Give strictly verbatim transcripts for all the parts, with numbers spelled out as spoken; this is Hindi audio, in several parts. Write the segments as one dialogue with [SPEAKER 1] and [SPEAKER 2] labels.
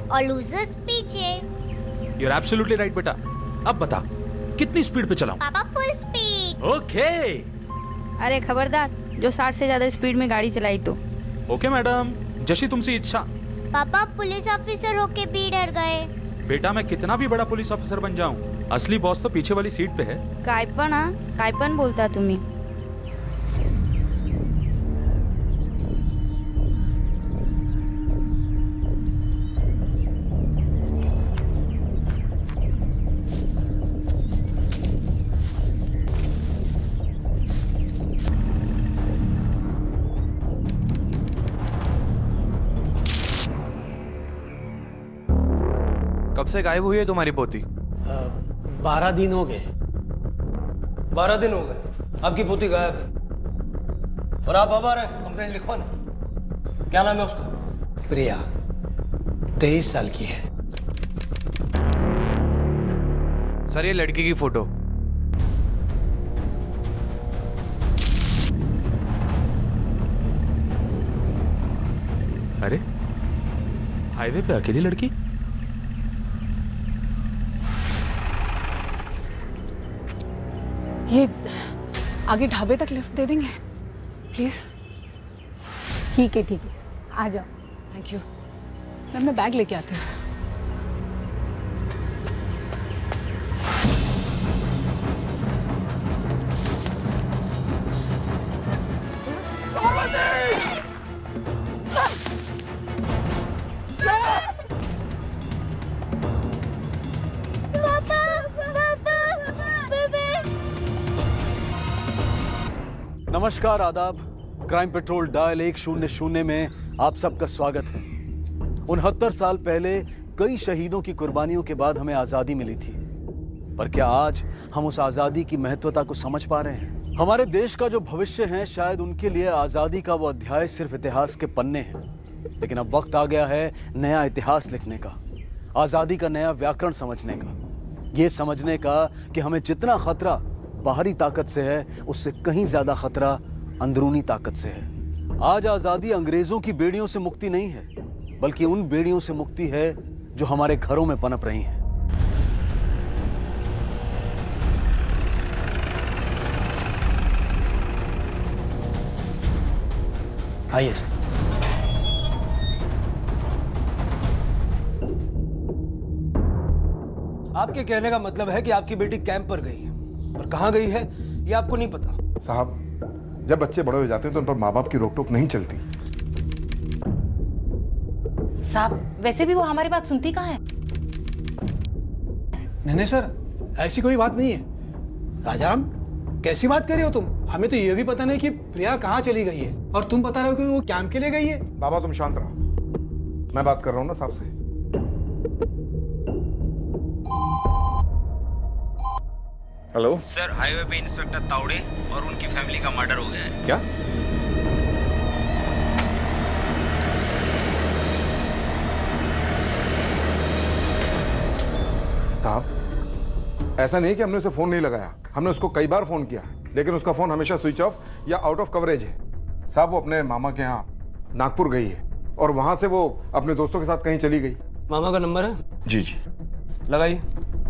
[SPEAKER 1] और लूजर्स पीछे।
[SPEAKER 2] You're absolutely right बेटा। अब बता कितनी स्पीड पे चलाऊं?
[SPEAKER 1] पापा फुल स्पीड।
[SPEAKER 2] ओके।
[SPEAKER 3] अरे खबरदार, जो साठ से ज्यादा स्पीड में गाड़ी चलाई तो।
[SPEAKER 2] ओके मैडम, जैसी तुमसे इच्छा।
[SPEAKER 1] पापा पुलिस ऑफिसर होके भी डर गए।
[SPEAKER 2] बेटा मैं कितना भी बड़ा पुलिस ऑफिसर बन जाऊं, असली बॉस तो पीछे वाली सीट पे है।
[SPEAKER 3] कायपन हा कायपन बोलता तुम्ही।
[SPEAKER 4] कब से गायब हुई है तुम्हारी पोती?
[SPEAKER 5] बारह दिन हो गए।
[SPEAKER 6] बारह दिन हो गए आपकी पोती गायब है। और आप अब आ रहे हैं, कंप्लेंट लिखवा ना। क्या नाम है उसका?
[SPEAKER 5] प्रिया, तेईस साल की है।
[SPEAKER 4] सर ये लड़की की फोटो।
[SPEAKER 2] अरे हाईवे पे अकेली लड़की।
[SPEAKER 7] ये आगे ढाबे तक लिफ्ट दे देंगे प्लीज?
[SPEAKER 8] ठीक है ठीक है, आ जाओ।
[SPEAKER 7] थैंक यू मैम, मैं बैग लेके आती हूँ।
[SPEAKER 9] नमस्कार, आदाब। क्राइम पेट्रोल डायल एक शून्य शून्य में आप सबका स्वागत है। उनहत्तर साल पहले कई शहीदों की कुर्बानियों के बाद हमें आज़ादी मिली थी, पर क्या आज हम उस आज़ादी की महत्वता को समझ पा रहे हैं? हमारे देश का जो भविष्य है, शायद उनके लिए आज़ादी का वो अध्याय सिर्फ इतिहास के पन्ने हैं, लेकिन अब वक्त आ गया है नया इतिहास लिखने का, आज़ादी का नया व्याकरण समझने का, ये समझने का कि हमें जितना खतरा बाहरी ताकत से है, उससे कहीं ज्यादा खतरा अंदरूनी ताकत से है। आज आजादी अंग्रेजों की बेड़ियों से मुक्ति नहीं है, बल्कि उन बेड़ियों से मुक्ति है जो हमारे घरों में पनप रही हैं।
[SPEAKER 5] आइए सर।
[SPEAKER 6] आपके कहने का मतलब है कि आपकी बेटी कैंप पर गई है, पर कहां गई है ये आपको नहीं पता?
[SPEAKER 10] साहब, जब बच्चे बड़े हो जाते हैं तो उन पर माँ बाप की रोक टोक नहीं चलती।
[SPEAKER 8] साहब, वैसे भी वो हमारी बात सुनती कहाँ है?
[SPEAKER 5] नहीं नहीं सर, ऐसी कोई बात नहीं है। राजाराम, कैसी बात कर रहे हो तुम? हमें तो ये भी पता नहीं कि प्रिया कहाँ चली गई है, और तुम बता रहे हो कि वो कैंप के लिए गई है।
[SPEAKER 10] बाबा तुम शांत रहो, मैं बात कर रहा हूँ ना साहब से। हेलो
[SPEAKER 11] सर, हाईवे पे इंस्पेक्टर तावड़े और उनकी फैमिली का मर्डर हो गया है।
[SPEAKER 10] क्या? साहब, ऐसा नहीं कि हमने उसे फोन नहीं लगाया, हमने उसको कई बार फोन किया, लेकिन उसका फोन हमेशा स्विच ऑफ या आउट ऑफ कवरेज है। साहब वो अपने मामा के यहाँ नागपुर गई है, और वहां से वो अपने दोस्तों के साथ कहीं चली गई।
[SPEAKER 6] मामा का नंबर है?
[SPEAKER 10] जी जी
[SPEAKER 6] लगाइए।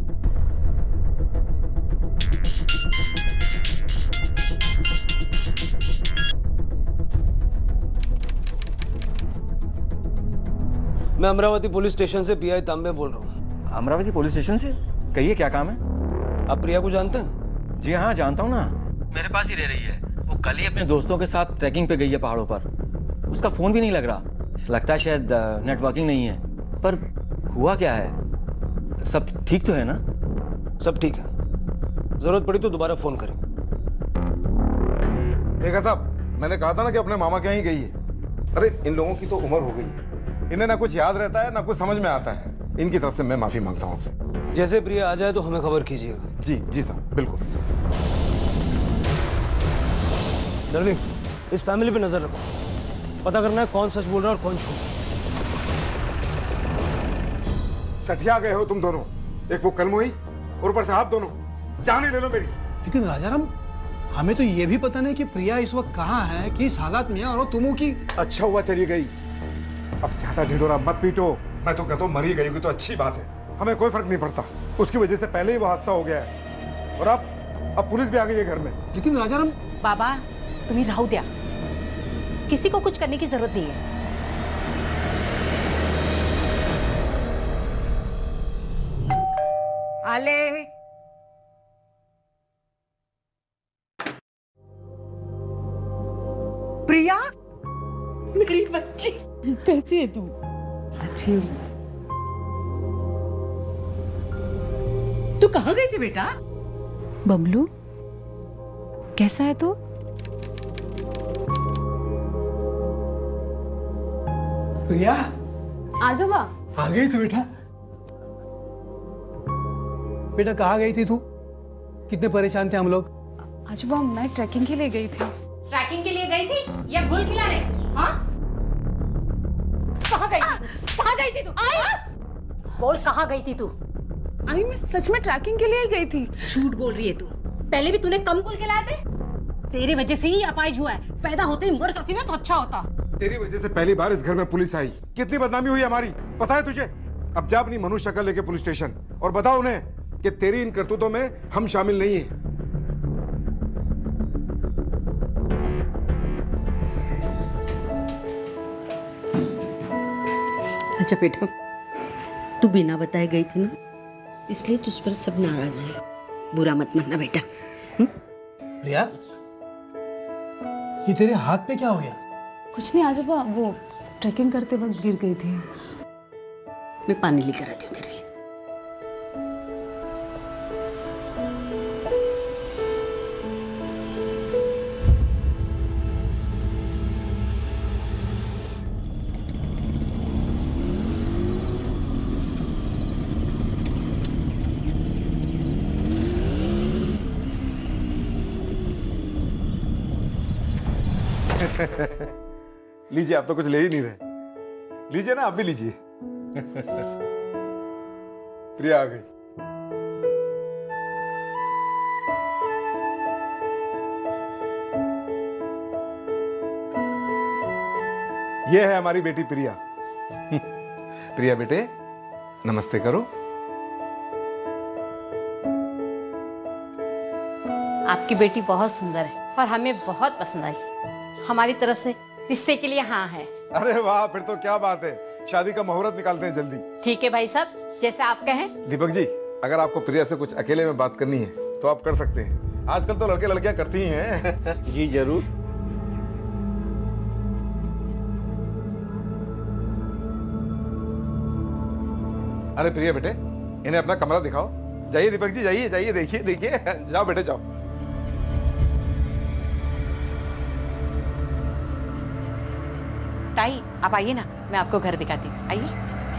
[SPEAKER 6] मैं अमरावती पुलिस स्टेशन से पीआई तांबे बोल रहा हूँ।
[SPEAKER 12] अमरावती पुलिस स्टेशन से? कहिए क्या काम है?
[SPEAKER 6] आप प्रिया को जानते हैं?
[SPEAKER 12] जी हाँ, जानता हूँ ना, मेरे पास ही रह रही है। वो कल ही अपने दोस्तों के साथ ट्रैकिंग पे गई है पहाड़ों पर। उसका फोन भी नहीं लग रहा, लगता है शायद नेटवर्किंग नहीं है। पर हुआ क्या है? सब ठीक तो है ना?
[SPEAKER 6] सब ठीक है, जरूरत पड़ी तो दोबारा फोन करें।
[SPEAKER 10] देखा साहब, मैंने कहा था ना कि अपने मामा के यहाँ ही गई है। अरे इन लोगों की तो उम्र हो गई है, इन्हें ना कुछ याद रहता है ना कुछ समझ में आता है। इनकी तरफ से मैं माफी मांगता हूँ आपसे।
[SPEAKER 6] जैसे प्रिया आ जाए तो हमें खबर कीजिएगा।
[SPEAKER 10] जी जी साहब, बिल्कुल।
[SPEAKER 6] डार्लिंग, इस फैमिली पे नजर रखो, पता करना है कौन सच बोल रहा है और कौन झूठ।
[SPEAKER 10] सठिया गए हो तुम दोनों, एक वो कलमुई और ऊपर से आप दोनों। जान ही ले लो मेरी।
[SPEAKER 5] लेकिन राजाराम, हमें तो ये भी पता नहीं कि प्रिया इस वक्त कहाँ है, किस हालात में है, और तुमों की।
[SPEAKER 10] अच्छा हुआ चली गई, अब ज्यादा ढिढोरा मत पीटो, मैं तो कहता हूँ मरी गई होगी तो अच्छी बात है, हमें कोई फर्क नहीं पड़ता। उसकी वजह से पहले ही वो हादसा हो गया है और अब अब पुलिस भी आ गई है घर में।
[SPEAKER 5] लेकिन राजाराम
[SPEAKER 8] बाबा तुम्ही राहू द्या, किसी को कुछ करने की जरूरत नहीं है।
[SPEAKER 13] आले प्रिया, मेरी बच्ची, कैसी है तू?
[SPEAKER 7] अच्छी हूँ।
[SPEAKER 13] तू कहाँ गई थी बेटा?
[SPEAKER 7] बबलू कैसा है तू?
[SPEAKER 5] प्रिया
[SPEAKER 7] आजो बा।
[SPEAKER 5] आ गई तू बेटा। बेटा कहाँ गई थी तू? कितने परेशान थे हम लोग।
[SPEAKER 7] आजो मैं ट्रैकिंग के लिए गई थी।
[SPEAKER 8] ट्रैकिंग के लिए गई थी या गुल खिलाने? हाँ? कहाँ गई थी? कहाँ गई थी तू? बोल कहाँ गई थी तू?
[SPEAKER 7] आई मैं सच में ट्रैकिंग के लिए गई थी।
[SPEAKER 8] झूठ बोल रही है तू। पहले भी तूने कम गुल खिलाए थे। तेरी वजह से ही अपाहिज हुआ है। पैदा होते ही मर जाती ना तो अच्छा होता।
[SPEAKER 10] तेरी वजह से पहली बार इस घर में पुलिस आई। कितनी बदनामी हुई हमारी, पता है तुझे? अब जा अपनी मनुष्य शक्ल लेके पुलिस स्टेशन और बताओ उन्हें कि तेरी इन करतूतों में हम शामिल नहीं हैं।
[SPEAKER 13] अच्छा बेटा, तू बिना बताए गई थी ना, इसलिए तुझ पर सब नाराज है। बुरा मत मानना बेटा।
[SPEAKER 5] प्रिया, ये तेरे हाथ पे क्या हो गया?
[SPEAKER 7] कुछ नहीं आजोबा, वो ट्रैकिंग करते वक्त गिर गई थी।
[SPEAKER 13] मैं पानी लेकर आती हूँ तेरे लिए।
[SPEAKER 10] लीजिए, आप तो कुछ ले ही नहीं रहे। लीजिए ना, आप भी लीजिए। प्रिया आ गई। ये है हमारी बेटी प्रिया। प्रिया बेटे, नमस्ते करो।
[SPEAKER 8] आपकी बेटी बहुत सुंदर है और हमें बहुत पसंद आई। हमारी तरफ से रिश्ते के लिए हाँ है।
[SPEAKER 10] अरे वाह, फिर तो क्या बात है। शादी का मुहूर्त निकालते हैं जल्दी।
[SPEAKER 8] ठीक है भाई साहब, जैसे आप कहें।
[SPEAKER 10] दीपक जी, अगर आपको प्रिया से कुछ अकेले में बात करनी है तो आप कर सकते हैं। आजकल तो लड़के लड़कियां करती ही हैं।
[SPEAKER 6] जी जरूर।
[SPEAKER 10] अरे प्रिया बेटे, इन्हें अपना कमरा दिखाओ। जाइए दीपक जी, जाइए जाइए, देखिए देखिए। जाओ बेटे जाओ।
[SPEAKER 8] ताई आप आइए ना, मैं आपको घर दिखाती हूँ। आइए।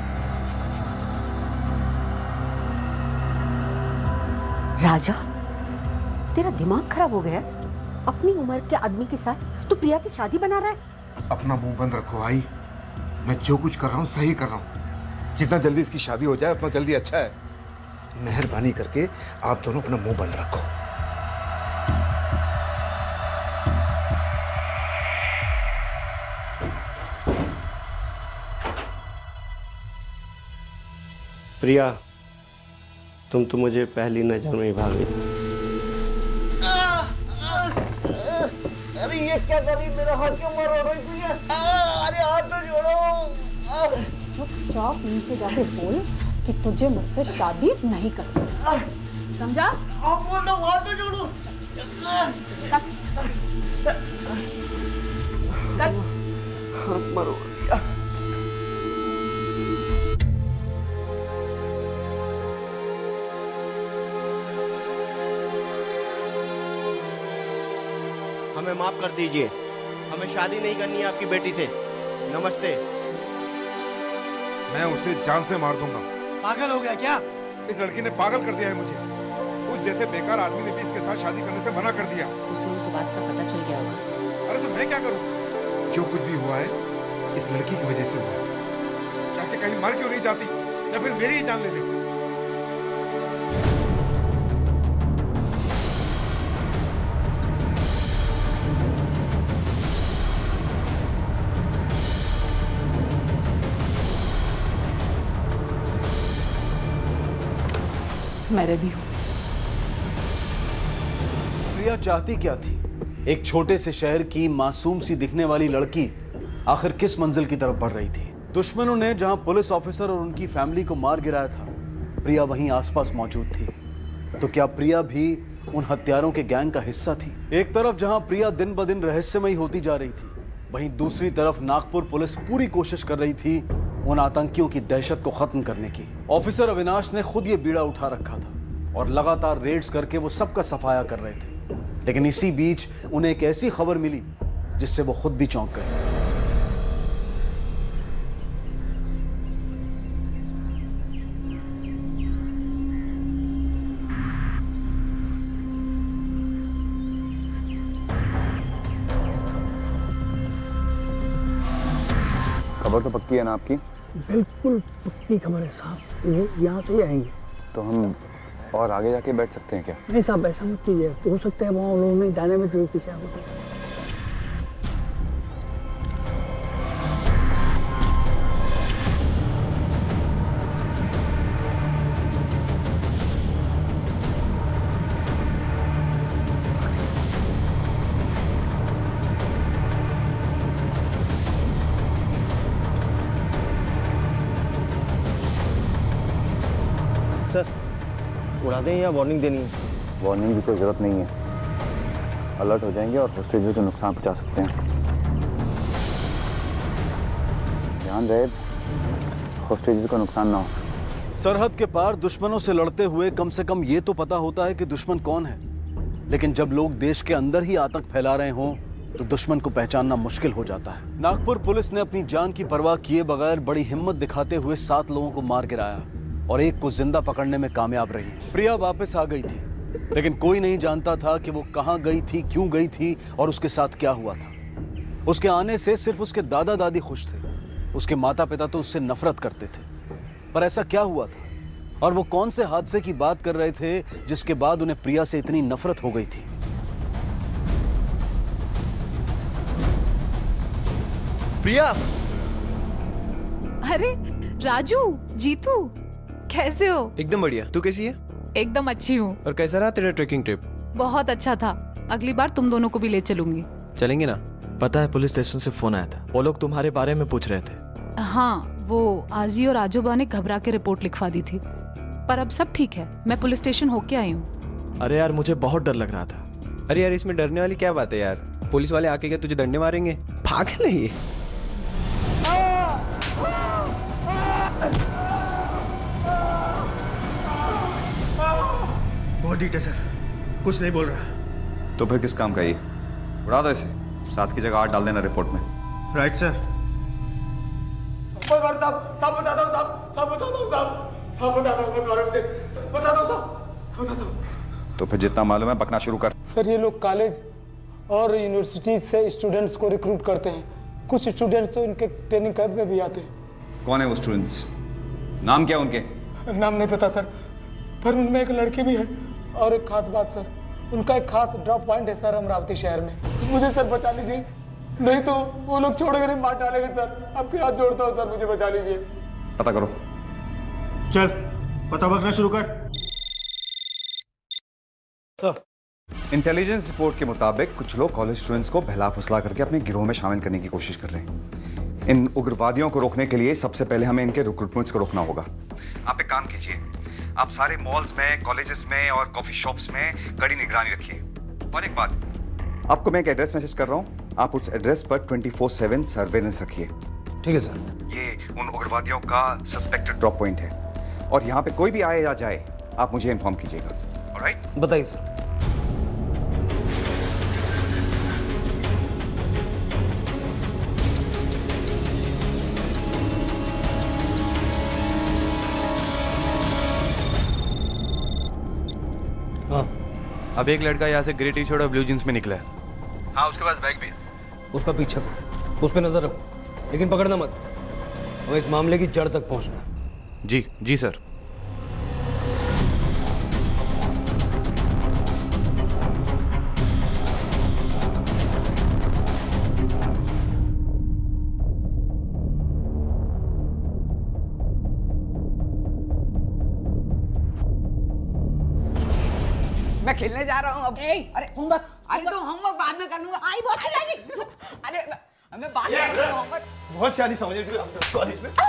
[SPEAKER 13] राजा, तेरा दिमाग खराब हो गया? अपनी उम्र के आदमी के साथ तू प्रिया की शादी बना रहा है?
[SPEAKER 10] अपना मुंह बंद रखो भाई। मैं जो कुछ कर रहा हूँ सही कर रहा हूँ। जितना जल्दी इसकी शादी हो जाए उतना जल्दी अच्छा है। मेहरबानी करके आप दोनों अपना मुंह बंद रखो।
[SPEAKER 6] प्रिया, तुम तो मुझे पहली नजर में ही भागी।
[SPEAKER 14] अरे ये क्या कर रही? मेरा हाथ क्यों मार रही प्रिया? अरे हाथ तो जोड़ो।
[SPEAKER 7] चुपचाप नीचे जाके बोल कि तुझे मुझसे शादी नहीं करनी, समझा?
[SPEAKER 14] आप बोल दो, हाथ तो जोड़ो। हाथ मारो प्रिया। हमें माफ कर दीजिए, हमें शादी नहीं करनी है आपकी बेटी से। नमस्ते।
[SPEAKER 10] मैं उसे जान से मार दूंगा।
[SPEAKER 5] पागल हो गया क्या?
[SPEAKER 10] इस लड़की ने पागल कर दिया है मुझे। उस जैसे बेकार आदमी ने भी इसके साथ शादी करने से मना कर दिया।
[SPEAKER 8] उसे उस बात का पता चल गया होगा।
[SPEAKER 10] अरे तो मैं क्या करूं? जो कुछ भी हुआ है इस लड़की की वजह से हुआ है। जाके कहीं मर क्यों नहीं जाती या फिर मेरी ही जान ले ले।
[SPEAKER 7] मैं रेडी हूँ।
[SPEAKER 9] प्रिया चाहती क्या थी? एक छोटे से शहर की मासूम सी दिखने वाली लड़की आखिर किस मंजिल की तरफ बढ़ रही थी? दुश्मनों ने जहां पुलिस ऑफिसर और उनकी फैमिली को मार गिराया था, प्रिया वहीं आसपास मौजूद थी। तो क्या प्रिया भी उन हत्यारों के गैंग का हिस्सा थी? एक तरफ जहां प्रिया दिन ब दिन रहस्यमयी होती जा रही थी, वहीं दूसरी तरफ नागपुर पुलिस पूरी कोशिश कर रही थी उन आतंकियों की दहशत को खत्म करने की। ऑफिसर अविनाश ने खुद ये बीड़ा उठा रखा था और लगातार रेड्स करके वो सबका सफाया कर रहे थे। लेकिन इसी बीच उन्हें एक ऐसी खबर मिली जिससे वो खुद भी चौंक गए।
[SPEAKER 15] खबर तो पक्की है ना आपकी?
[SPEAKER 14] बिल्कुल पक्की खबर है साहब, ये यहाँ से ही आएंगे।
[SPEAKER 15] तो हम और आगे जाके बैठ सकते हैं क्या?
[SPEAKER 14] नहीं साहब, ऐसा मत कीजिए, हो सकता है वहाँ लोगों ने जाने में जो पीछे होता है।
[SPEAKER 6] सर, उड़ा दें या वार्निंग देनी है?
[SPEAKER 15] वार्निंग की कोई जरूरत नहीं है। अलर्ट हो जाएंगे और होस्टेज को नुकसान पहुंचा सकते हैं। ध्यान रहे होस्टेज को नुकसान ना हो।
[SPEAKER 9] सरहद के पार दुश्मनों से लड़ते हुए कम से कम ये तो पता होता है कि दुश्मन कौन है, लेकिन जब लोग देश के अंदर ही आतंक फैला रहे हों तो दुश्मन को पहचानना मुश्किल हो जाता है। नागपुर पुलिस ने अपनी जान की परवाह किए बगैर बड़ी हिम्मत दिखाते हुए सात लोगों को मार गिराया और एक को जिंदा पकड़ने में कामयाब रही। प्रिया वापस आ गई थी, लेकिन कोई नहीं जानता था कि वो कहाँ गई थी, क्यों गई थी और उसके साथ क्या हुआ था। उसके आने से सिर्फ उसके दादा दादी खुश थे, उसके माता पिता तो उससे नफरत करते थे। पर ऐसा क्या हुआ था और वो कौन से हादसे की बात कर रहे थे जिसके बाद उन्हें प्रिया से इतनी नफरत हो गई थी?
[SPEAKER 4] प्रिया!
[SPEAKER 16] अरे राजू, जीतू, कैसे हो?
[SPEAKER 4] एकदम बढ़िया। तू कैसी है?
[SPEAKER 16] एकदम अच्छी हूँ।
[SPEAKER 4] और कैसा रहा तेरा ट्रेकिंग ट्रिप?
[SPEAKER 16] बहुत अच्छा था। अगली बार तुम दोनों को भी ले चलूंगी।
[SPEAKER 4] चलेंगे ना?
[SPEAKER 17] पता है पुलिस स्टेशन से फोन आया था, वो लोग तुम्हारे बारे में पूछ रहे थे।
[SPEAKER 16] हाँ, वो आजी और आजोबा ने घबरा के रिपोर्ट लिखवा दी थी, पर अब सब ठीक है। मैं पुलिस स्टेशन होके आई हूँ।
[SPEAKER 17] अरे यार, मुझे बहुत डर लग रहा था।
[SPEAKER 4] अरे यार, इसमें डरने वाली क्या बात है यार? पुलिस वाले आके क्या तुझे डंडे मारेंगे? पागल है ये।
[SPEAKER 18] बहुत डीट है सर, कुछ नहीं बोल रहा।
[SPEAKER 15] तो फिर किस काम का ये? उड़ा दो इसे, सात की जगह आठ डाल देना रिपोर्ट में।
[SPEAKER 18] Right sir.
[SPEAKER 14] साहब साहब बता दो साहब, साहब बता दो साहब, साहब बता दो, मैं गौरव से बता दो साहब, बता दो।
[SPEAKER 15] तो फिर जितना मालूम है बकना शुरू कर।
[SPEAKER 5] सर, ये लोग कॉलेज और यूनिवर्सिटी से स्टूडेंट्स को रिक्रूट करते हैं। कुछ स्टूडेंट्स तो इनके ट्रेनिंग कैंप में भी आते हैं।
[SPEAKER 15] कौन है वो स्टूडेंट्स? नाम क्या उनके?
[SPEAKER 5] नाम नहीं पता सर, पर उनमें एक लड़की भी है। और एक खास बात सर, उनका एक खास ड्रॉप पॉइंट है सर अमरावती शहर में। मुझे सर बचा लीजिए, नहीं तो वो लोग छोड़ कर मार डालेंगे सर। आपके हाथ जोड़ता हूँ सर, मुझे बचा लीजिए।
[SPEAKER 15] पता करो।
[SPEAKER 18] चल, पता बकना शुरू कर।
[SPEAKER 15] सर, इंटेलिजेंस रिपोर्ट के मुताबिक कुछ लोग कॉलेज स्टूडेंट्स को बहला फुसला करके अपने गिरोह में शामिल करने की कोशिश कर रहे हैं। इन उग्रवादियों को रोकने के लिए सबसे पहले हमें इनके रिक्रूटमेंट्स को रोकना होगा। आप एक काम कीजिए, आप सारे मॉल्स में, कॉलेजेस में और कॉफी शॉप्स में कड़ी निगरानी रखिए। और एक बात, आपको मैं एक एड्रेस मैसेज कर रहा हूँ, आप उस एड्रेस पर ट्वेंटी फोर सेवन सर्वेलेंस रखिए।
[SPEAKER 6] ठीक है सर।
[SPEAKER 15] ये उन उग्रवादियों का सस्पेक्टेड ड्रॉप पॉइंट है और यहाँ पे कोई भी आए या जाए आप मुझे इन्फॉर्म कीजिएगा। ऑलराइट?
[SPEAKER 6] बताइए सर।
[SPEAKER 4] हाँ, अब एक लड़का यहाँ से ग्रे टी शर्ट और ब्लू जींस में निकला है।
[SPEAKER 15] हाँ, उसके पास बैग भी है।
[SPEAKER 6] उसका पीछा करो, उस पर नजर रखो, लेकिन पकड़ना मत। हमें इस मामले की जड़ तक पहुंचना।
[SPEAKER 4] जी जी सर।
[SPEAKER 19] मैं खेलने जा रहा हूँ अब।
[SPEAKER 8] अरे होमवर्क।
[SPEAKER 19] अरे तो होमवर्क बाद में कर लूंगा।
[SPEAKER 8] आई बहुत चिल्लाएगी।
[SPEAKER 19] अरे मैं बाद में कर लूंगा होमवर्क।
[SPEAKER 18] बहुत शादी समझ रही थी कॉलेज में।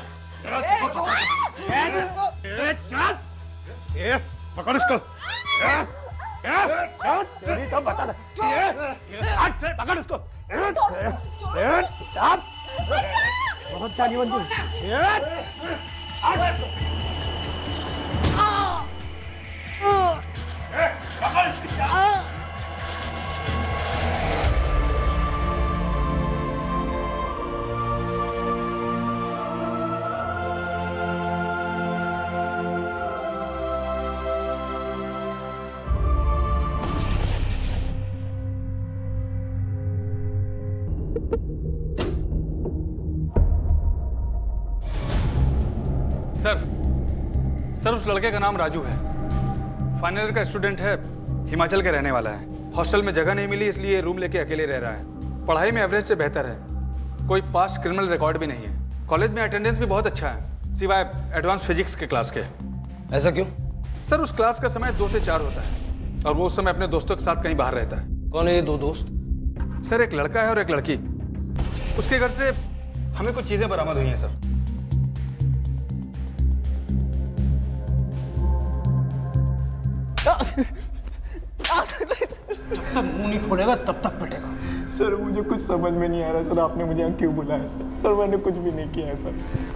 [SPEAKER 18] ए, पकड़ इसको। तेरी तो बता दे। पकड़ इसको। बहुत शादी बनती
[SPEAKER 20] सर सर उस लड़के का नाम राजू है, फाइनल ईयर का स्टूडेंट है, हिमाचल के रहने वाला है। हॉस्टल में जगह नहीं मिली इसलिए रूम लेके अकेले रह रहा है। पढ़ाई में एवरेज से बेहतर है, कोई पास्ट क्रिमिनल रिकॉर्ड भी नहीं है। कॉलेज में अटेंडेंस भी बहुत अच्छा है सिवाय एडवांस फिजिक्स के क्लास के।
[SPEAKER 6] ऐसा क्यों?
[SPEAKER 20] सर उस क्लास का समय दो से चार होता है और वो उस समय अपने दोस्तों के साथ कहीं बाहर रहता है।
[SPEAKER 6] कौन है ये दो दोस्त?
[SPEAKER 20] सर एक लड़का है और एक लड़की। उसके घर से हमें कुछ चीजें बरामद हुई हैं सर।
[SPEAKER 6] जब तक मुंह नहीं खोलेगा तब तक पिटेगा।
[SPEAKER 5] सर मुझे कुछ समझ में नहीं आ रहा सर, आपने मुझे यहाँ क्यों बुलाया सर? सर मैंने कुछ भी नहीं किया है सर।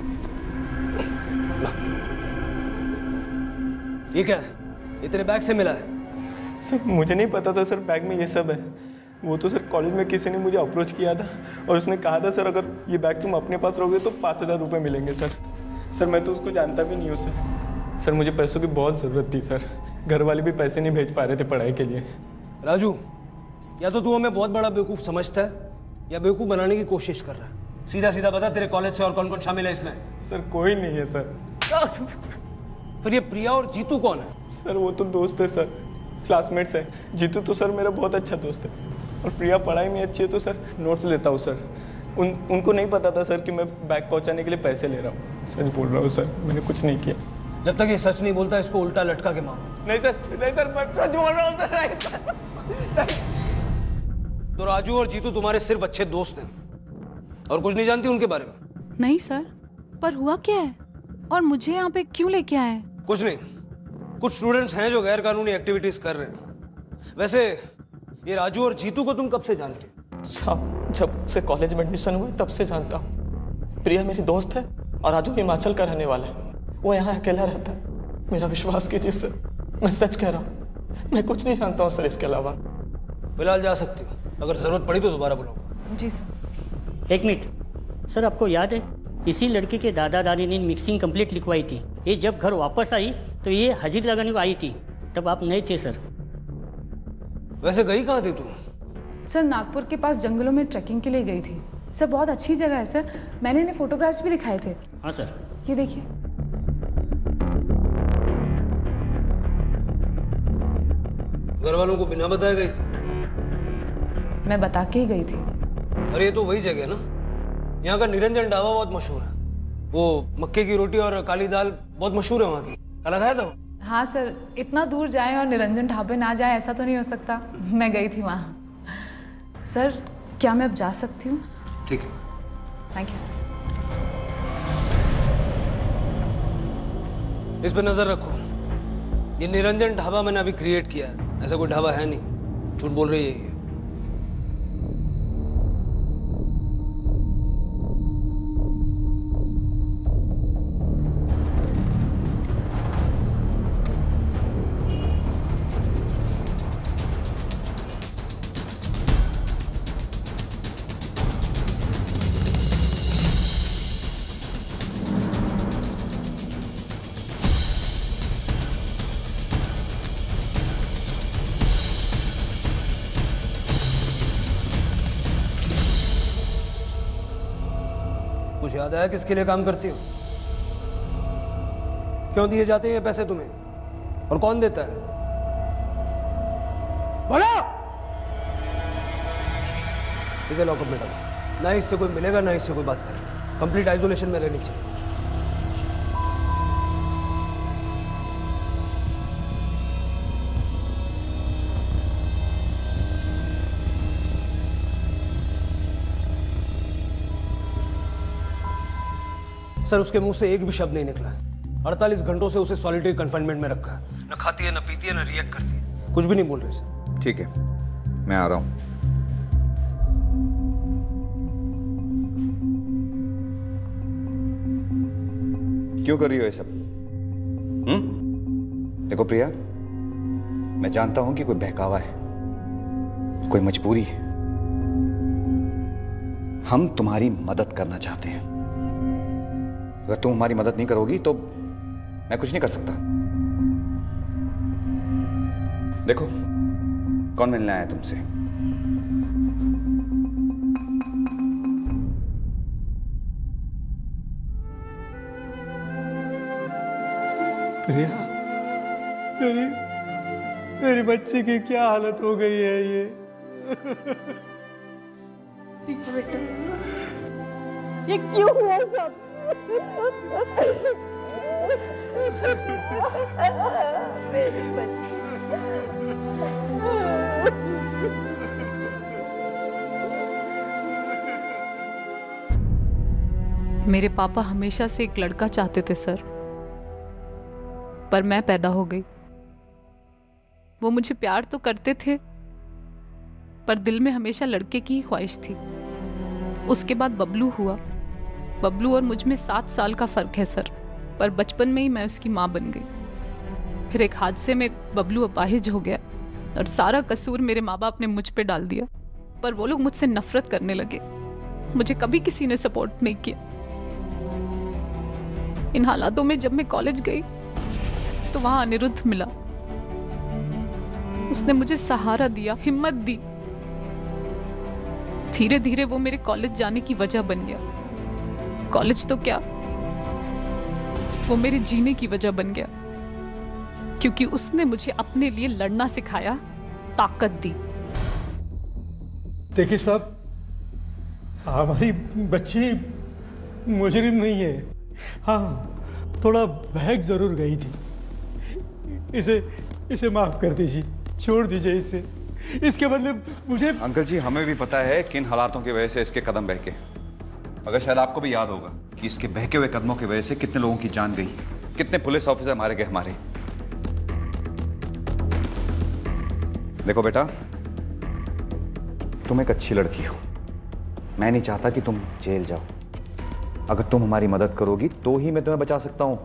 [SPEAKER 6] ये क्या है? ये तेरे बैग से मिला है?
[SPEAKER 5] सर मुझे नहीं पता था सर बैग में ये सब है। वो तो सर कॉलेज में किसी ने मुझे अप्रोच किया था और उसने कहा था सर अगर ये बैग तुम अपने पास रखोगे तो पाँच हज़ार रुपये मिलेंगे सर। सर मैं तो उसको जानता भी नहीं हूँ सर। सर मुझे पैसों की बहुत ज़रूरत थी सर, घर वाले भी पैसे नहीं भेज पा रहे थे पढ़ाई के लिए।
[SPEAKER 6] राजू, या तो तू हमें बहुत बड़ा बेवकूफ़ समझता है या बेवकूफ़ बनाने की कोशिश कर रहा है। सीधा सीधा बता तेरे कॉलेज से और कौन कौन शामिल है इसमें?
[SPEAKER 5] सर कोई नहीं है सर।
[SPEAKER 6] फिर ये प्रिया और जीतू कौन है?
[SPEAKER 5] सर वो तो दोस्त है सर, क्लासमेट्स है। जीतू तो सर मेरा बहुत अच्छा दोस्त है और प्रिया पढ़ाई में अच्छी है तो सर नोट्स लेता हूँ सर। उन उनको नहीं पता था सर कि मैं बैग पहुँचाने के लिए पैसे ले रहा हूँ। सच बोल रहा हूँ सर, मैंने कुछ नहीं किया।
[SPEAKER 6] जब तक ये सच नहीं बोलता इसको उल्टा लटका के मारो।
[SPEAKER 5] नहीं सर, नहीं सर, मैं सच बोल रहा हूँ सर। नहीं सर।
[SPEAKER 6] तो राजू और जीतू तुम्हारे सिर्फ अच्छे दोस्त हैं और कुछ नहीं जानती उनके बारे में?
[SPEAKER 16] नहीं सर, पर हुआ क्या है और मुझे यहाँ पे क्यों लेके आए?
[SPEAKER 6] कुछ नहीं, कुछ स्टूडेंट्स हैं जो गैर कानूनी एक्टिविटीज कर रहे हैं। वैसे ये राजू और जीतू को तुम कब से जानते हो?
[SPEAKER 17] साहब जब से कॉलेज में एडमिशन हुआ तब से जानता हूँ। प्रिया मेरी दोस्त है और राजू हिमाचल का रहने वाला है। वो यहाँ अकेला रहता है। मेरा विश्वास कीजिए सर, मैं सच कह रहा हूँ। मैं कुछ नहीं जानता हूँ सर इसके अलावा।
[SPEAKER 6] फिलहाल जा सकती हो, अगर जरूरत पड़ी तो दोबारा बुलाओ।
[SPEAKER 16] जी सर।
[SPEAKER 21] एक मिनट सर, आपको याद है इसी लड़के के दादा दादी ने मिक्सिंग कंप्लीट लिखवाई थी। ये जब घर वापस आई तो ये हाजिर लगाने को आई थी, तब आप नहीं थे सर।
[SPEAKER 6] वैसे गई कहाँ थी तू?
[SPEAKER 16] सर नागपुर के पास जंगलों में ट्रैकिंग के लिए गई थी सर। बहुत अच्छी जगह है सर, मैंने इन्हें फोटोग्राफ्स भी दिखाए थे।
[SPEAKER 21] हाँ सर,
[SPEAKER 16] ये देखिए।
[SPEAKER 6] घर वालों को बिना बताए गई थी?
[SPEAKER 16] मैं बता के ही गई थी।
[SPEAKER 6] अरे ये तो वही जगह है ना, यहाँ का निरंजन ढाबा बहुत मशहूर है। वो मक्के की रोटी और काली दाल बहुत मशहूर है वहाँ की। कल खाया था?
[SPEAKER 16] हाँ सर, इतना दूर जाए और निरंजन ढाबे ना जाए ऐसा तो नहीं हो सकता। मैं गई थी वहाँ। सर क्या मैं अब जा सकती हूँ?
[SPEAKER 6] ठीक है।
[SPEAKER 16] Thank you sir.
[SPEAKER 6] इस पर नजर रखो। ये निरंजन ढाबा मैंने अभी क्रिएट किया है, ऐसा कोई ढाबा है नहीं। झूठ बोल रही है ये। कुछ याद आया किसके लिए काम करती हो? क्यों दिए जाते हैं ये पैसे तुम्हें और कौन देता है? बोलो। इसे लॉकअप में डालो। ना इससे कोई मिलेगा ना इससे कोई बात करेगा। कंप्लीट आइसोलेशन में रहनी चाहिए। सर उसके मुंह से एक भी शब्द नहीं निकला है। अड़तालीस घंटों से उसे सॉलिटरी कन्फाइनमेंट में रखा है। न खाती है, न पीती है, न रिएक्ट करती है, कुछ भी नहीं बोल रहे सर।
[SPEAKER 15] ठीक है, मैं आ रहा हूं। क्यों कर रही हो ये सब? हम्म? देखो प्रिया, मैं जानता हूं कि कोई बहकावा है, कोई मजबूरी है। हम तुम्हारी मदद करना चाहते हैं। अगर तुम हमारी मदद नहीं करोगी तो मैं कुछ नहीं कर सकता। देखो कौन मिलने आया तुमसे।
[SPEAKER 5] प्रिया, मेरी मेरी बच्ची की क्या हालत हो गई है ये?
[SPEAKER 19] बेटा, ये क्यों हुआ सब? मेरी बच्ची।
[SPEAKER 16] मेरे पापा हमेशा से एक लड़का चाहते थे सर, पर मैं पैदा हो गई। वो मुझे प्यार तो करते थे, पर दिल में हमेशा लड़के की ही ख्वाहिश थी। उसके बाद बबलू हुआ। बबलू और मुझ में सात साल का फर्क है सर, पर बचपन में ही मैं उसकी माँ बन गई। फिर एक हादसे में बबलू अपाहिज हो गया और सारा कसूर मेरे माँ बाप ने मुझ पे डाल दिया। पर वो लोग मुझसे नफरत करने लगे। मुझे कभी किसी ने सपोर्ट नहीं किया। इन हालातों में जब मैं कॉलेज गई तो वहां अनिरुद्ध मिला। उसने मुझे सहारा दिया, हिम्मत दी। धीरे धीरे वो मेरे कॉलेज जाने की वजह बन गया। कॉलेज तो क्या, वो मेरे जीने की वजह बन गया, क्योंकि उसने मुझे अपने लिए लड़ना सिखाया, ताकत दी।
[SPEAKER 5] देखिए साहब, हमारी बच्ची मुजरिम नहीं है। हाँ, थोड़ा बहक जरूर गई थी। इसे इसे माफ कर दीजिए, छोड़ दीजिए इसे। इसके बदले मुझे।
[SPEAKER 15] अंकल जी, हमें भी पता है किन हालातों की वजह से इसके कदम बहके। अगर शायद आपको भी याद होगा कि इसके बहके हुए कदमों की वजह से कितने लोगों की जान गई, कितने पुलिस ऑफिसर मारे गए हमारे। देखो बेटा, तुम एक अच्छी लड़की हो। मैं नहीं चाहता कि तुम जेल जाओ। अगर तुम हमारी मदद करोगी तो ही मैं तुम्हें बचा सकता हूं।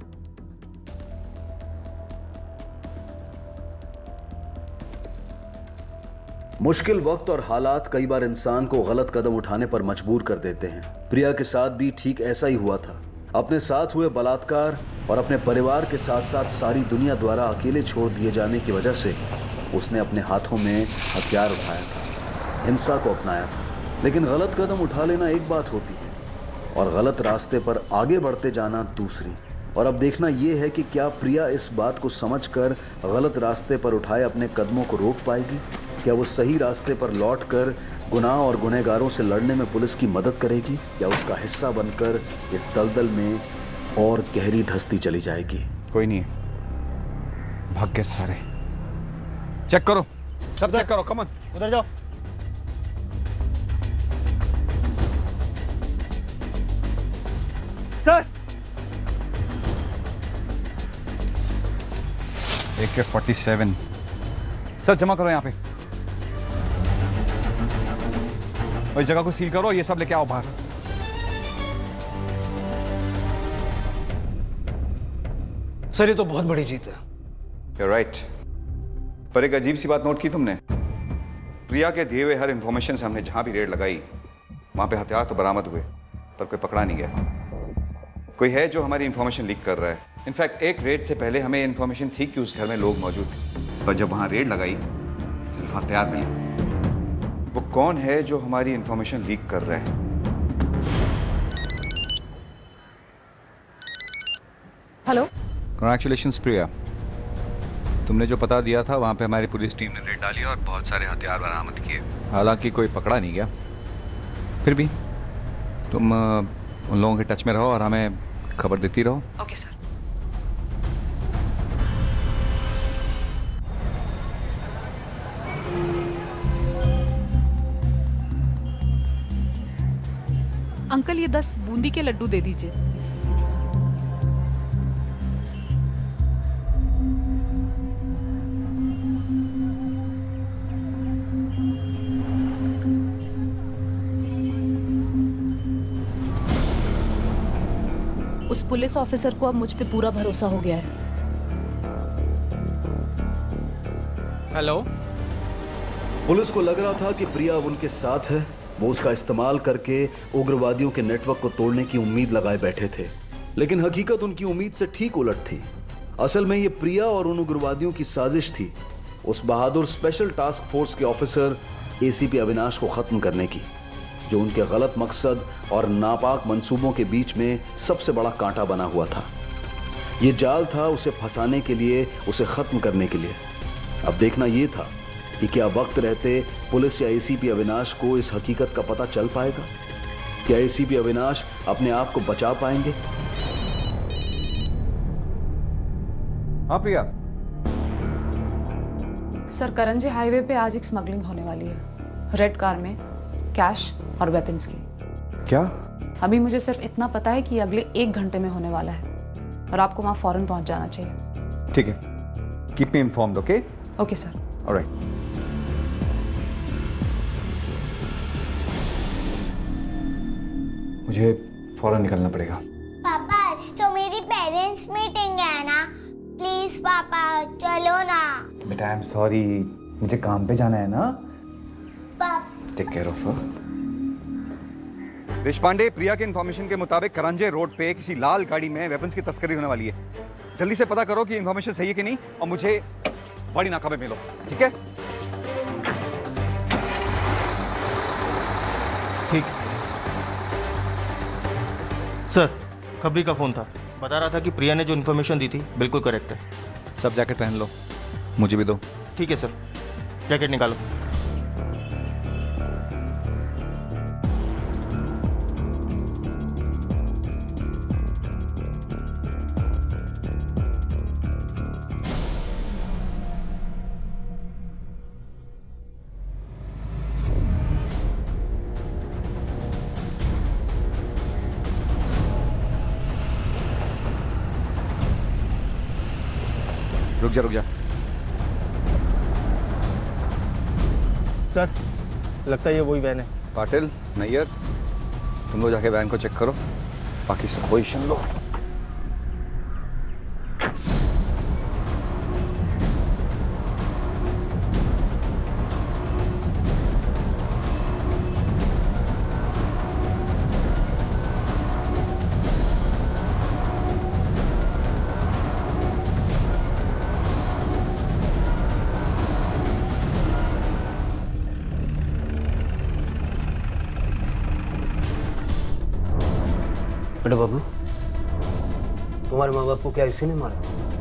[SPEAKER 1] मुश्किल वक्त और हालात कई बार इंसान को गलत कदम उठाने पर मजबूर कर देते हैं। प्रिया के साथ भी ठीक ऐसा ही हुआ था। अपने साथ हुए बलात्कार और अपने परिवार के साथ साथ सारी दुनिया द्वारा अकेले छोड़ दिए जाने की वजह से उसने अपने हाथों में हथियार उठाया था, हिंसा को अपनाया था। लेकिन गलत कदम उठा लेना एक बात होती है और गलत रास्ते पर आगे बढ़ते जाना दूसरी। और अब देखना यह है कि क्या प्रिया इस बात को समझकर गलत रास्ते पर उठाए अपने कदमों को रोक पाएगी। क्या वो सही रास्ते पर लौटकर गुनाह और गुनहगारों से लड़ने में पुलिस की मदद करेगी, या उसका हिस्सा बनकर इस दलदल में और गहरी धंसती चली जाएगी।
[SPEAKER 15] कोई नहीं, भाग गए सारे। चेक करो, सब चेक करो। कमन,
[SPEAKER 6] उधर जाओ।
[SPEAKER 15] सर, ए के फोर्टी सेवन सर जमा करो यहाँ पे। और इस जगह को सील करो, ये सब लेके आओ बाहर।
[SPEAKER 6] सर ये तो बहुत बड़ी जीत है।
[SPEAKER 15] You're right. पर एक अजीब सी बात नोट की तुमने। प्रिया के दिए हुए हर इंफॉर्मेशन से हमने जहां भी रेड लगाई वहां पे हथियार तो बरामद हुए, पर कोई पकड़ा नहीं गया। कोई है जो हमारी इंफॉर्मेशन लीक कर रहा है। इनफैक्ट एक रेड से पहले हमें इंफॉर्मेशन थी कि उस घर में लोग मौजूद थे, पर जब वहां रेड लगाई सिर्फ हथियार मिले। वो कौन है जो हमारी इंफॉर्मेशन लीक कर रहा है?
[SPEAKER 16] हेलो,
[SPEAKER 15] कांग्रेचुलेशंस प्रिया, तुमने जो पता दिया था वहाँ पे हमारी पुलिस टीम ने रेड डाली और बहुत सारे हथियार बरामद किए। हालांकि कोई पकड़ा नहीं गया, फिर भी तुम उन लोगों के टच में रहो और हमें खबर देती रहो।
[SPEAKER 16] Okay sir. अंकल ये दस बूंदी के लड्डू दे दीजिए। पुलिस ऑफिसर को अब मुझ पे पूरा भरोसा हो गया है।
[SPEAKER 2] हेलो।
[SPEAKER 1] पुलिस को लग रहा था कि प्रिया अब उनके साथ है। वो उसका इस्तेमाल करके उग्रवादियों के नेटवर्क को तोड़ने की उम्मीद लगाए बैठे थे, लेकिन हकीकत उनकी उम्मीद से ठीक उलट थी। असल में ये प्रिया और उन उग्रवादियों की साजिश थी, उस बहादुर स्पेशल टास्क फोर्स के ऑफिसर एसीपी अविनाश को खत्म करने की, जो उनके गलत मकसद और नापाक मंसूबों के बीच में सबसे बड़ा कांटा बना हुआ था। ये जाल था उसे फंसाने के लिए, उसे खत्म करने के लिए। अब देखना यह था कि क्या वक्त रहते पुलिस या एसीपी अविनाश को इस हकीकत का पता चल पाएगा? क्या एसीपी अविनाश अपने आप को बचा पाएंगे?
[SPEAKER 15] हाँ प्रिया।
[SPEAKER 7] सर, करंजी हाईवे पे आज एक स्मगलिंग होने वाली है, रेड कार में कैश और वेपन्स की।
[SPEAKER 15] क्या?
[SPEAKER 7] अभी मुझे सिर्फ इतना पता है कि अगले एक घंटे में होने वाला है और आपको वहां फौरन पहुंच जाना चाहिए।
[SPEAKER 15] ठीक है, keep me informed. Okay
[SPEAKER 7] okay sir.
[SPEAKER 15] Alright. मुझे फौरन निकलना पड़ेगा।
[SPEAKER 3] पापा, आज तो मेरी पेरेंट्स मीटिंग है ना, प्लीज पापा चलो ना।
[SPEAKER 15] बेटा आई एम सॉरी, मुझे काम पे जाना है ना।
[SPEAKER 3] पापा
[SPEAKER 15] take care of her. Deshpande, Priya के इन्फॉर्मेशन के मुताबिक करंजे रोड पे किसी लाल गाड़ी में वेपन्स की तस्करी होने वाली है। जल्दी से पता करो कि इन्फॉर्मेशन सही है कि नहीं और मुझे बड़ी नाका में मिलो, ठीक है?
[SPEAKER 22] ठीक। सर, खबरी का फोन था, बता रहा था कि प्रिया ने जो इन्फॉर्मेशन दी थी बिल्कुल करेक्ट है।
[SPEAKER 15] सब जैकेट पहन लो, मुझे भी दो।
[SPEAKER 22] ठीक है सर, जैकेट निकालो।
[SPEAKER 15] रुक जा रुक जा।
[SPEAKER 22] सर, लगता है ये वही वैन है।
[SPEAKER 15] पाटिल, नैयर, तुम लोग जाके वैन को चेक करो, बाकी सब पोजीशन लो।
[SPEAKER 6] बेटा बबलू, तुम्हारे माँ बाप को क्या इसी ने मारा?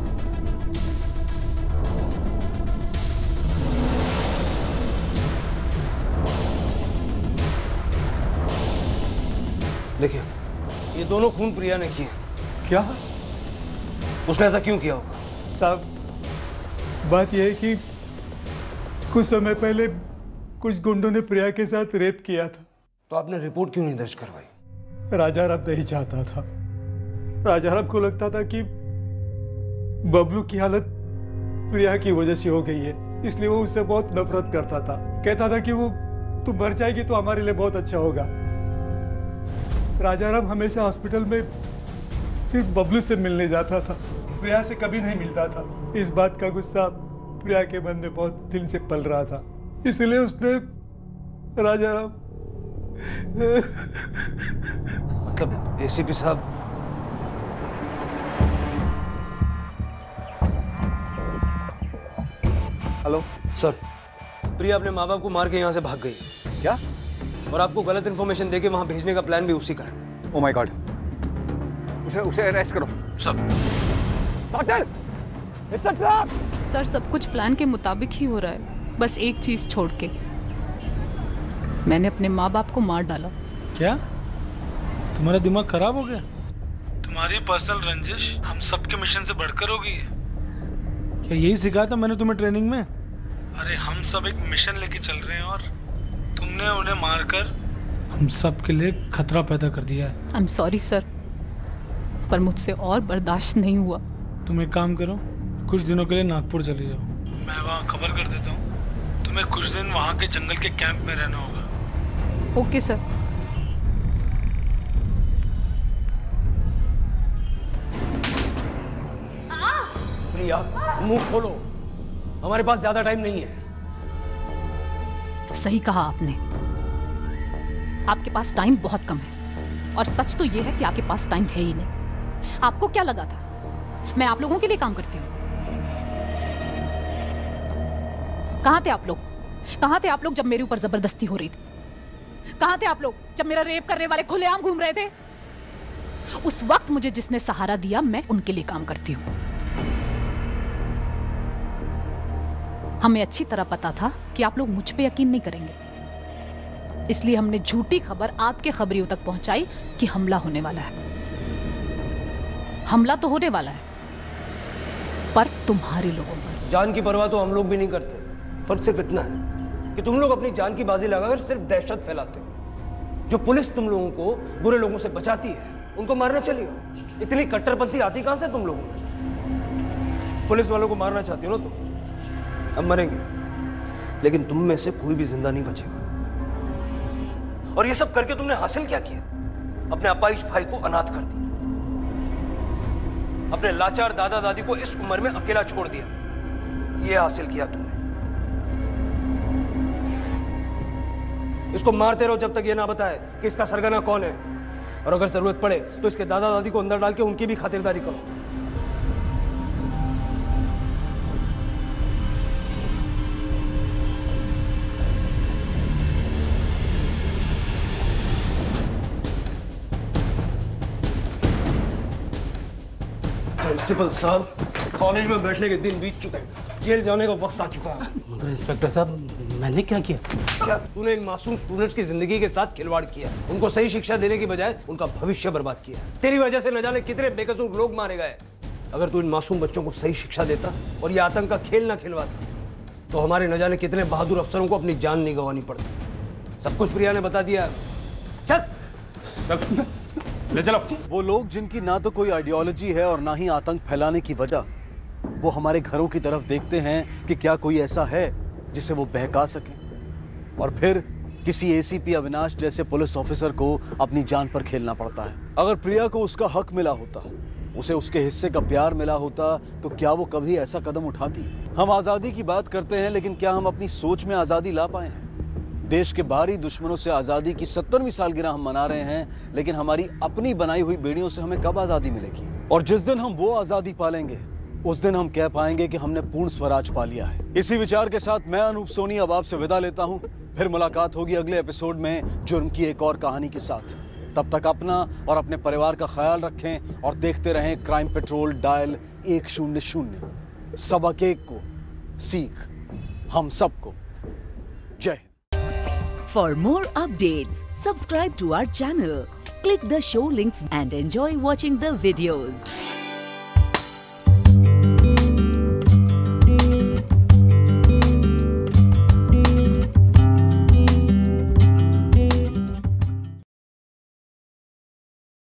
[SPEAKER 6] देखिए, ये दोनों खून प्रिया ने किए।
[SPEAKER 5] क्या?
[SPEAKER 6] उसने ऐसा क्यों किया होगा?
[SPEAKER 5] साहब, बात यह है कि कुछ समय पहले कुछ गुंडों ने प्रिया के साथ रेप किया था।
[SPEAKER 6] तो आपने रिपोर्ट क्यों नहीं दर्ज करवाई?
[SPEAKER 5] राजाराम नहीं चाहता था। राजाराम को लगता था कि बबलू की हालत प्रिया की वजह से हो गई है, इसलिए वो उससे बहुत नफरत करता था। कहता था कि वो तू मर जाएगी तो हमारे लिए बहुत अच्छा होगा। राजाराम हमेशा हॉस्पिटल में सिर्फ बबलू से मिलने जाता था, प्रिया से कभी नहीं मिलता था। इस बात का गुस्सा प्रिया के मन में बहुत दिल से पल रहा था, इसलिए उसने राजाराम
[SPEAKER 6] मतलब एसीपी साहब,
[SPEAKER 15] हेलो
[SPEAKER 6] सर, प्रिया अपने माँ बाप को मार के यहाँ से भाग गई।
[SPEAKER 15] क्या?
[SPEAKER 6] और आपको गलत इन्फॉर्मेशन देके वहाँ भेजने का प्लान भी उसी का है।
[SPEAKER 15] ओह माय गॉड, उसे उसे अरेस्ट करो।
[SPEAKER 6] Sir,
[SPEAKER 16] it's a trap. Sir, सब कुछ प्लान के मुताबिक ही हो रहा है, बस एक चीज छोड़ के। मैंने अपने माँ बाप को मार डाला।
[SPEAKER 5] क्या? तुम्हारा दिमाग खराब हो गया? तुम्हारी पर्सनल रंजिश हम सबके मिशन से बढ़कर हो गई है। क्या यही सिखाया था मैंने तुम्हें ट्रेनिंग में? अरे हम सब एक मिशन लेके चल रहे हैं और तुमने उन्हें मारकर हम सब के लिए खतरा पैदा कर दिया है।
[SPEAKER 16] आई एम सॉरी सर, पर मुझसे और बर्दाश्त नहीं हुआ।
[SPEAKER 5] तुम एक काम करो, कुछ दिनों के लिए नागपुर चले जाओ, मैं वहाँ खबर कर देता हूँ। तुम्हें कुछ दिन वहाँ के जंगल के कैंप में रहना होगा।
[SPEAKER 16] Okay sir.
[SPEAKER 6] प्रिया, मुंह खोलो, हमारे पास ज्यादा टाइम नहीं है।
[SPEAKER 16] सही कहा आपने, आपके पास टाइम बहुत कम है और सच तो यह है कि आपके पास टाइम है ही नहीं। आपको क्या लगा था मैं आप लोगों के लिए काम करती हूँ? कहां थे आप लोग? कहां थे आप लोग जब मेरे ऊपर जबरदस्ती हो रही थी? कहां थे आप लोग जब मेरा रेप करने वाले खुलेआम घूम रहे थे? उस वक्त मुझे जिसने सहारा दिया मैं उनके लिए काम करती हूं। हमें अच्छी तरह पता था कि आप लोग मुझ पे यकीन नहीं करेंगे, इसलिए हमने झूठी खबर आपके खबरियों तक पहुंचाई कि हमला होने वाला है। हमला तो होने वाला है, पर तुम्हारे लोगों पर।
[SPEAKER 6] जान की परवाह तो हम लोग भी नहीं करते। फर्क सिर्फ इतना है कि तुम लोग अपनी जान की बाजी लगाकर सिर्फ दहशत फैलाते हो। जो पुलिस तुम लोगों को बुरे लोगों से बचाती है, उनको मारने चली हो। इतनी कट्टरपंथी आती कहां से तुम लोगों में? पुलिस वालों को मारना चाहती हो ना तुम? अब मरेंगे, लेकिन तुम में से कोई भी जिंदा नहीं बचेगा। और ये सब करके तुमने हासिल क्या किया? अपने अपाइश भाई को अनाथ कर दिया, अपने लाचार दादा दादी को इस उम्र में अकेला छोड़ दिया। ये हासिल किया तुमने। इसको मारते रहो जब तक ये ना बताए कि इसका सरगना कौन है, और अगर जरूरत पड़े तो इसके दादा दादी को अंदर डाल के उनकी भी खातिरदारी करो। प्रिंसिपल साहब, कॉलेज में बैठने के दिन बीत चुके हैं, जेल जाने का वक्त आ चुका है।
[SPEAKER 11] मगर इंस्पेक्टर साहब, मैंने क्या किया?
[SPEAKER 6] क्या तूने इन मासूम स्टूडेंट्स की जिंदगी के साथ खिलवाड़ किया? उनको सही शिक्षा देने की बजाय उनका भविष्य बर्बाद किया। तेरी वजह से न जाने कितने बेकसूर लोग मारे गए। अगर तू इन मासूम बच्चों को सही शिक्षा देता और ये आतंक का खेल ना खिलवाता, तो हमारे न जाने कितने बहादुर अफसरों को अपनी जान नहीं गंवानी पड़ती। सब कुछ प्रिया ने बता दिया। चल
[SPEAKER 9] चल ले चलो। वो लोग जिनकी ना तो कोई आइडियोलॉजी है और ना ही आतंक फैलाने की वजह, वो हमारे घरों की तरफ देखते हैं कि क्या कोई ऐसा है जिसे वो बहका सके, और फिर किसी एसीपी अविनाश जैसे पुलिस ऑफिसर को अपनी जान पर खेलना पड़ता है। अगर प्रिया को उसका हक मिला होता, उसे उसके हिस्से का प्यार मिला होता, तो क्या वो कभी ऐसा कदम उठाती? हम आज़ादी की बात करते हैं, लेकिन क्या हम अपनी सोच में आज़ादी ला पाए हैं? देश के बाहरी दुश्मनों से आज़ादी की सत्तरवीं सालगिरह हम मना रहे हैं, लेकिन हमारी अपनी बनाई हुई बेड़ियों से हमें कब आज़ादी मिलेगी? और जिस दिन हम वो आज़ादी पालेंगे, उस दिन हम कह पाएंगे कि हमने पूर्ण स्वराज पा लिया है। इसी विचार के साथ मैं अनूप सोनी अब आपसे विदा लेता हूं। फिर मुलाकात होगी अगले एपिसोड में जुर्म की एक और कहानी के साथ। तब तक अपना और अपने परिवार का ख्याल रखें और देखते रहें क्राइम पेट्रोल डायल एक शून्य शून्य। सबक एक को सीख हम सबको। जय Hind.
[SPEAKER 12] For more updates, subscribe to our channel, click the show links and enjoy watching the videos.